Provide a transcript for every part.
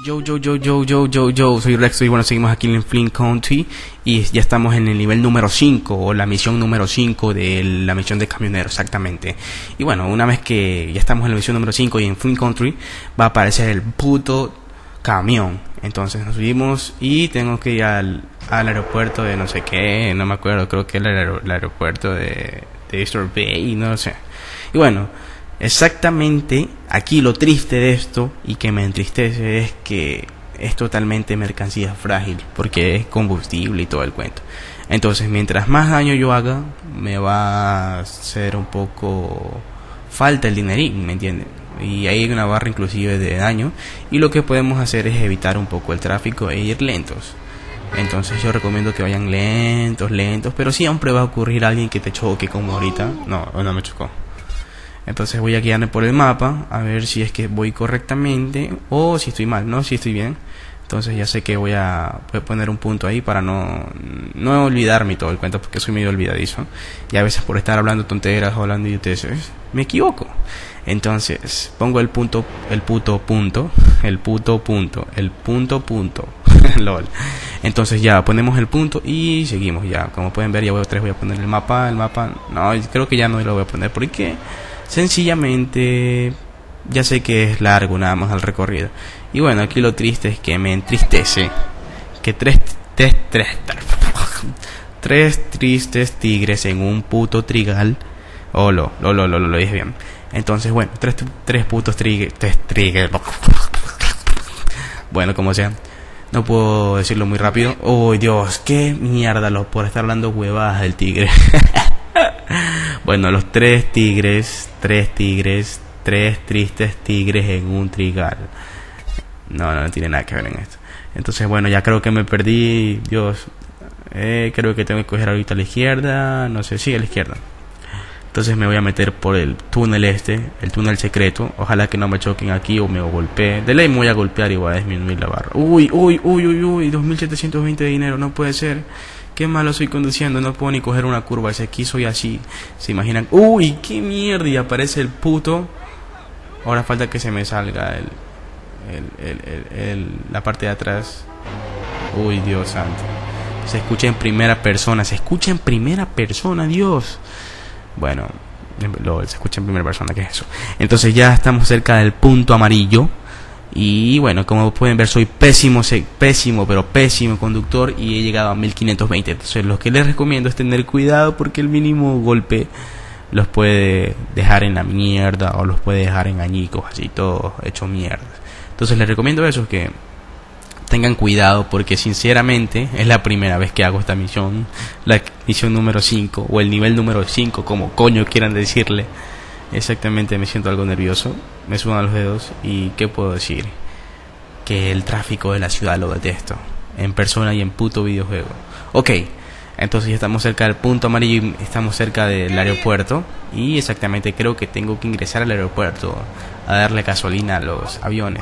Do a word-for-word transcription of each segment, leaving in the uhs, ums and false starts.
Yo, yo, yo, yo, yo, yo, yo, soy Rex y bueno, seguimos aquí en Flint County y ya estamos en el nivel número cinco o la misión número cinco de la misión de camionero, exactamente. Y bueno, una vez que ya estamos en la misión número cinco y en Flint Country va a aparecer el puto camión. Entonces nos subimos y tengo que ir al, al aeropuerto de no sé qué, no me acuerdo, creo que era el, aer el aeropuerto de, de Easter Bay, no lo sé. Y bueno, exactamente aquí lo triste de esto y que me entristece es que es totalmente mercancía frágil porque es combustible y todo el cuento. Entonces mientras más daño yo haga me va a hacer un poco falta el dinerín, ¿me entienden? Y ahí hay una barra inclusive de daño y lo que podemos hacer es evitar un poco el tráfico e ir lentos. Entonces yo recomiendo que vayan lentos, lentos, pero siempre va a ocurrir alguien que te choque como ahorita. No, no me chocó. Entonces voy a guiarme por el mapa a ver si es que voy correctamente o si estoy mal, no, si estoy bien. Entonces ya sé que voy a, voy a poner un punto ahí para no, no olvidarme todo el cuento porque soy medio olvidadizo. Y a veces por estar hablando tonteras o hablando idioteces me equivoco. Entonces pongo el punto, el puto punto, el puto punto, el punto punto. Lol. Entonces ya ponemos el punto y seguimos ya. Como pueden ver ya voy otra vez voy a poner el mapa, el mapa. No, creo que ya no lo voy a poner porque sencillamente ya sé que es largo nada más el recorrido. Y bueno, aquí lo triste es que me entristece que tres, tres, tres, tres tristes tigres en un puto trigal. Oh, lo, lo, lo, lo, lo dije bien. Entonces, bueno, tres, tres putos tigres, tres tigres. Bueno, como sea, no puedo decirlo muy rápido. Oh, Dios, qué mierda, lo, por estar hablando huevadas del tigre. Bueno, los tres tigres, tres tigres, tres tristes tigres en un trigal. No, no, no tiene nada que ver en esto. Entonces, bueno, ya creo que me perdí. Dios, eh, creo que tengo que coger ahorita a la izquierda. No sé, sí, a la izquierda. Entonces me voy a meter por el túnel este, el túnel secreto. Ojalá que no me choquen aquí o me golpeen. De ley me voy a golpear y voy a disminuir la barra. Uy, uy, uy, uy, uy, dos mil setecientos veinte de dinero, no puede ser. Qué malo estoy conduciendo, no puedo ni coger una curva. Ese aquí soy así, se imaginan. Uy, qué mierda, y aparece el puto. Ahora falta que se me salga el, el, el, el, el la parte de atrás. Uy, Dios santo. Se escucha en primera persona, se escucha en primera persona, Dios. Bueno, lo, se escucha en primera persona, ¿qué es eso? Entonces ya estamos cerca del punto amarillo. Y bueno, como pueden ver soy pésimo, pésimo, pero pésimo conductor y he llegado a mil quinientos veinte. Entonces lo que les recomiendo es tener cuidado porque el mínimo golpe los puede dejar en la mierda o los puede dejar en añicos, así todos hechos mierda. Entonces les recomiendo eso, que tengan cuidado porque sinceramente es la primera vez que hago esta misión, la misión número cinco o el nivel número cinco, como coño quieran decirle. Exactamente, me siento algo nervioso, me sudan los dedos y ¿qué puedo decir? Que el tráfico de la ciudad lo detesto, en persona y en puto videojuego. Ok, entonces ya estamos cerca del punto amarillo y estamos cerca del aeropuerto y exactamente creo que tengo que ingresar al aeropuerto a darle gasolina a los aviones.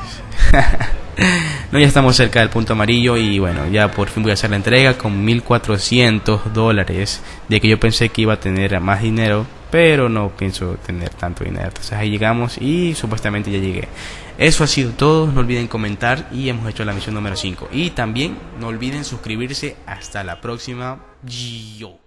No, ya estamos cerca del punto amarillo y bueno, ya por fin voy a hacer la entrega con mil cuatrocientos dólares, de que yo pensé que iba a tener más dinero, pero no pienso tener tanto dinero. Entonces ahí llegamos y supuestamente ya llegué. Eso ha sido todo, no olviden comentar y hemos hecho la misión número cinco. Y también no olviden suscribirse. Hasta la próxima. Yo.